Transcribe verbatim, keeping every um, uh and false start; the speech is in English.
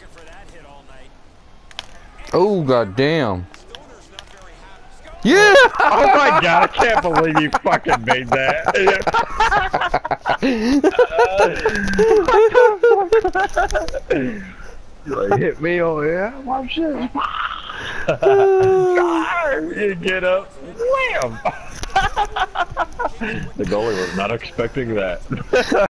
Oh goddamn! Yeah! Oh my god! I can't believe you fucking made that. Like, hit me on yeah, watch this. You get up, wham! The goalie was not expecting that.